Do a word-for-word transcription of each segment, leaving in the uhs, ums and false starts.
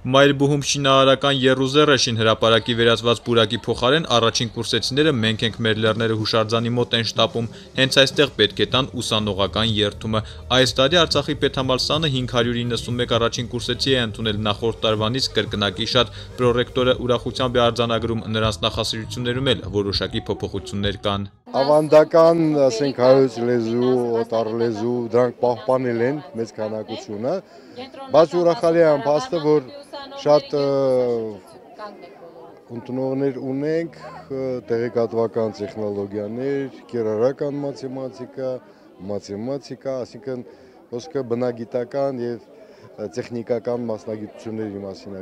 Մայրբուհում շինարարական եռուզեռը շինհրապարակի վերածված պուրակի փոխարեն առաջին կուրսեցիները մենք ենք մեր լեռները հուշարձանի մոտ են շտապում, հենց այստեղ պետք է տան ուսանողական երթումը։ Այս տարի Արցախի պետհամալսարանը հինգ հարյուր իննսունմեկ առաջին կուրսեցի է ընդունել, նախորդ տարվանից կրկնակի շատ։ Պրոռեկտորը ուրախությամբ է արձանագրում, նրանց նախասիրություններում էլ որոշակի փոփոխություններ կան։ Ավանդական, ասենք, հայոց լեզու, օտար լեզու, դրանք պահպանել են մեծ քանակությունը, բայց ուրախալի է ամփոստը, որ շատ ընդունողներ ունենք, տեղեկատվական տեխնոլոգիաներ, կիրառական մաթեմատիկա, մաթեմատիկա, այսինքն ոսկե բնագիտական եւ տեխնիկական մասնագիտությունների մասին է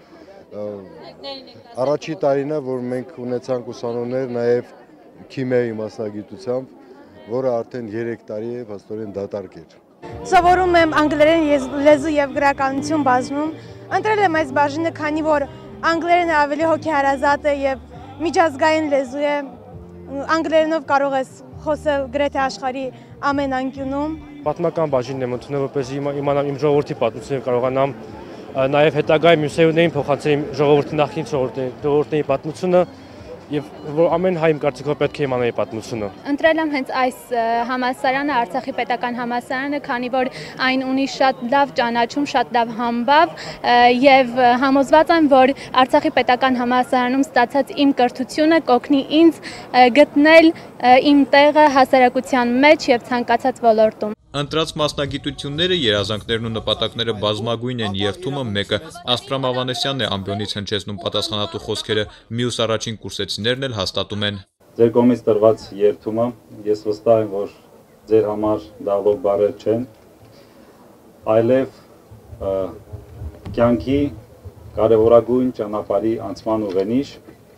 գնում։ Առաջի տարին է, որ մենք ունեցանք ուսանողներ նաեւ քիմիայի մասնագիտությամբ, որը արդեն երեք տարի է փաստորեն դատարկ էր։ Սովորում եմ անգլերեն լեզու եւ գրականություն բաժնում։ Ընտրել եմ այս բաժինը, քանի որ անգլերենը ավելի հոգեհարազատ է եւ միջազգային լեզու է։ Անգլերենով կարող ես խոսել գրեթե աշխարհի ամեն անկյունում։ Պատմական բաժինն եմ ընդունել, որպեսզի իմանամ իմ ժողովրդի պատմությունը, կարողանամ նաեւ հետագայում մյուսերներին փոխանցել իմ ժողովրդի նախկին ժողովրդի պատմությունը եւ որ ամեն հայ իմ կարծիքով պետք է իմանա իր պատմությունը։ Ընտրել եմ հենց այս համալսարանը, Արցախի պետական համալսարանը, քանի որ այն ունի շատ լավ ճանաչում, շատ լավ համբավ եւ համոզված եմ, որ Արցախի պետական համալսարանում ստացած իմ կրթությունը կօգնի ինձ գտնել իմ տեղը հասարակության մեջ եւ ցանկացած ոլորտում։ Ընտրած մասնագիտությունները, երազանքներն ու նպատակները բազմագույն են, երթումը մեկը։ Ասպրամ Ավանեսյանն է ամբիոնից հնչեցնում պատասխանատու խոսքերը, մյուս առաջին կուրսեցիներն էլ հաստատում են։ Ձեր կողմից տրված երթումը, ես վստահ եմ, որ ձեր համար դա լավ բառեր չեն, այլև կյանքի կարևորագույն ճանապարհի անցման ուղենիշ,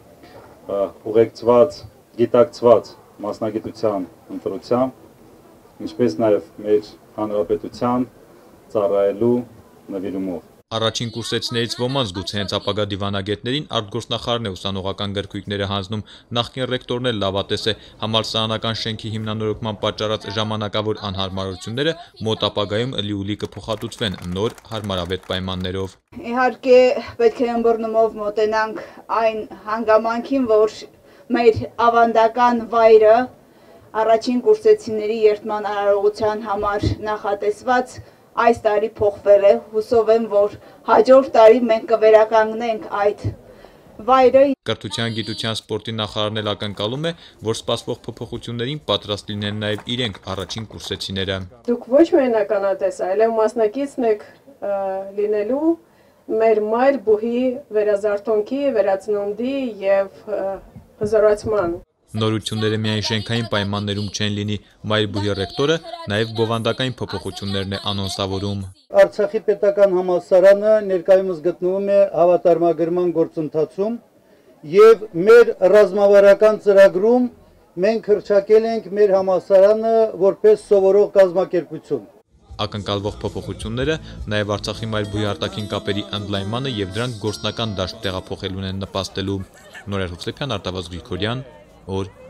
ուղեկցված, գիտակցված մասնագիտության ընտրությամբ, ինչպես նաև մեր հանրապետության ծառայելու նվիրումով։ Առաջին կուրսեցիներից ոմանց գուցե հենց ապագա դիվանագետներին արտգործնախարարն է ուսանողական գրքույկները հանձնում, նախկին ռեկտորն էլ լավատես է, համալսարանական շենքի հիմնանորոգման պատճառած ժամանակավոր անհարմարությունները մոտ ապագայում լիուլի կփոխհատուցվեն նոր հարմարավետ պայմաններով։ Իհարկե պետք է ըմբռնումով մոտենանք այն հանգամանքին, որ մեր ավանդական վայրը առաջին կուրսեցիների երթման արարողության համար նախատեսված այս տարի փոխվել է, հուսով եմ, որ հաջորդ տարի մենք կվերականգնենք այդ վայրը։ Կրթության, գիտության, սպորտի նախարարն էլ ակնկալում է, որ սպասվող փոփոխություններին պատրաստ լինեն նաև իրենք առաջին կուրսեցիները։ Դուք ոչ միայն ականատես, այլև մասնակիցն եք լինելու մեր մայր բուհի վերազարթոնքի, վերածնունդի եւ հզորացման։ Նորությունները միայն շենքային պայմաններում չեն լինի, մայրբուհի ռեկտորը նաև բովանդակային փոփոխություններն է անոնսավորում։ Արցախի պետական համալսարանը ներկայումս գտնվում է հավատարմագրման գործընթացում եւ մեր ռազմավարական ծրագրում մենք հռչակել ենք մեր համալսարանը որպես սովորող կազմակերպություն։ Ակնկալվող փոփոխությունները նաև Արցախի մայրբուհի արտաքին կապերի ընդլայնմանը եւ դրանք գործնական դաշտ տեղափոխելուն են նպաստելու։ Նորեր Հովսեփյան, Արտավազդ Գրիգորյան, օր